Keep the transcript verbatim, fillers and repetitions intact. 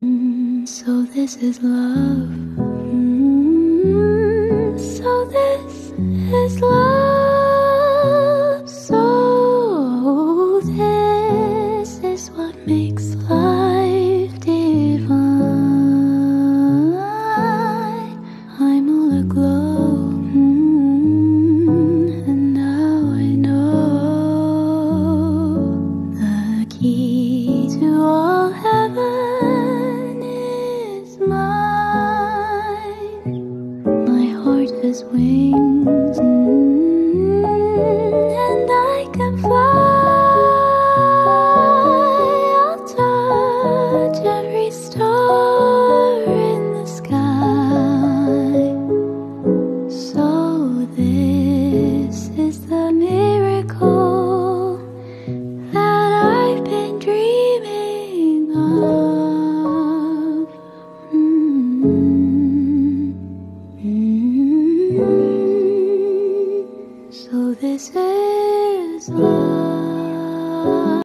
Mm, so this is love. Mm, so this is love. So this is what makes life divine. I'm all aglow. Mm, and now I know the key to all heaven is mine. My heart has wings, mm, and I can fly. I'll touch every star in the sky. So this is the miracle that I've been dreaming of. Mm-hmm. Mm-hmm. So this is love.